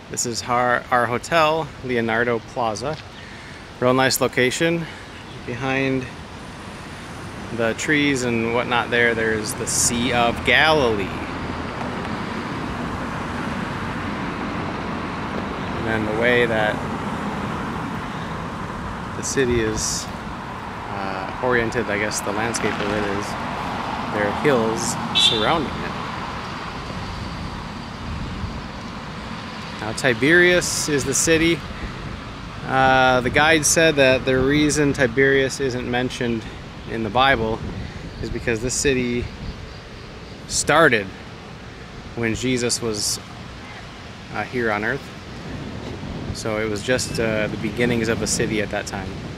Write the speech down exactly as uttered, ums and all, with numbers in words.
This is our, our hotel, Leonardo Plaza. Real nice location. Behind the trees and whatnot there, there's the Sea of Galilee. And then the way that the city is uh, oriented, I guess the landscape of it is, there are hills surrounding it. Now Tiberius is the city. Uh, the guide said that the reason Tiberius isn't mentioned in the Bible is because this city started when Jesus was uh, here on earth. So it was just uh, the beginnings of a city at that time.